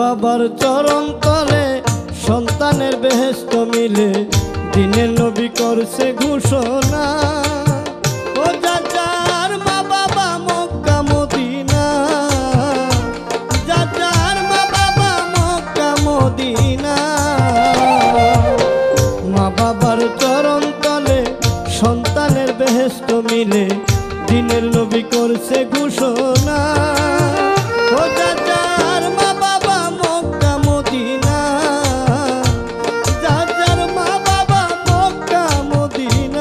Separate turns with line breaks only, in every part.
বাবার চরণ তলে সন্তানের বেহেশত মিলে দিনের নবী করছে ঘোষণা। ও যার মা বাবা মক্কা মদিনা, যার মা বাবা মক্কা মদিনা, মা বাবার চরণ তলে সন্তানের বেহেশত মিলে দিনের নবী করছে ঘোষণা। ও যার মা বাবা মক্কা মদিনা, যার মা বাবা মক্কা মদিনা।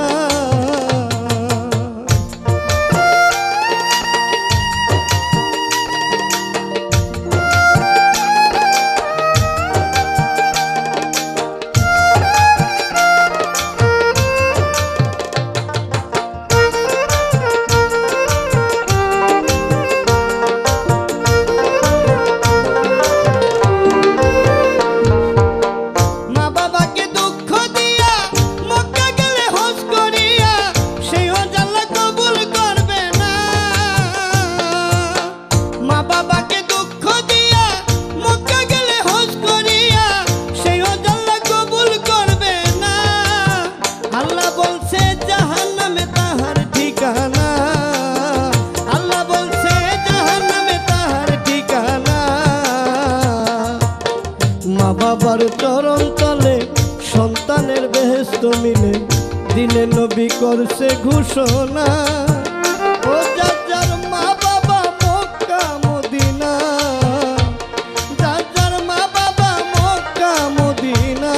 মা বাবার চরণ তলে সন্তানের বেহেশত মিলে দিনের নবী করছে ঘোষণা। ও যার মা বাবা মক্কা মদিনা, যার মা বাবা মক্কা মদিনা।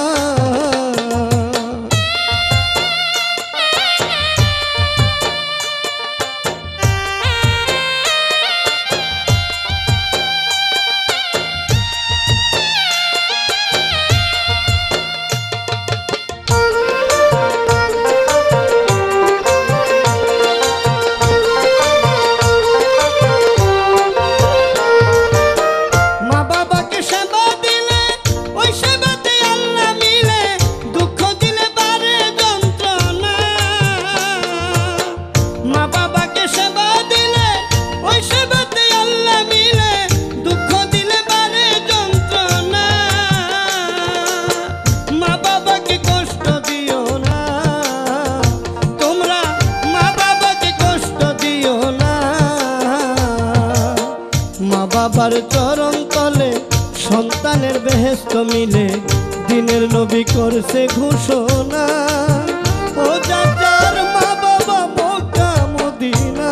বাবার চরণ তলে সন্তানের বেহেশত মিলে দিনের নবী করছে ঘোষণা। ও যার মা বাবা মক্কা মদিনা,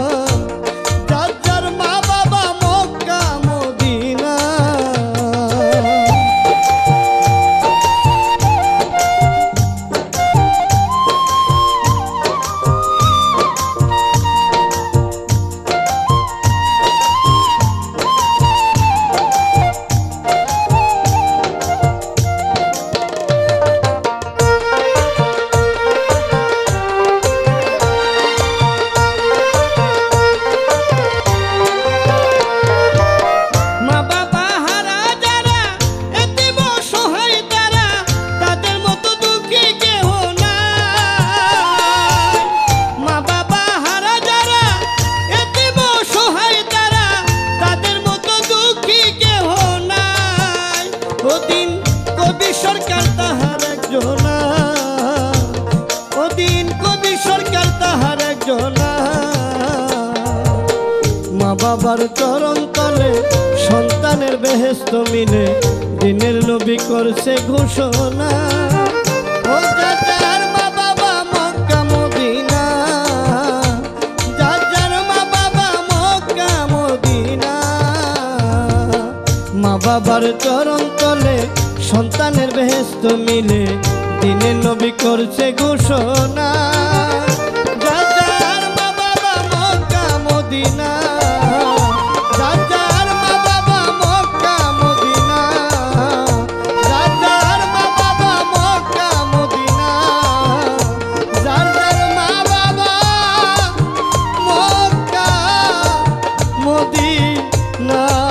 যার মা বাবা মক্কা মদিনা। ওদিন কবি সরকার তাহার একজনা, ওদিন কবি সরকার তাহার একজনা। মা বাবার চরণ তলে সন্তানের বেহেশত মিলে দিনের নবী করছে ঘোষণা। ও যার মা বাবা মক্কা মদিনা, যার মা বাবা মক্কা মদিনা। মা বাবার চরণ তলে সন্তানের বেহেশত মিলে দিনের নবী করছে ঘোষণা। যার মা বাবা মক্কা মদিনা, যার মা বাবা মক্কা মদিনা, যার মা বাবা মক্কা মদিনা, যার মা বাবা মক্কা মদিনা।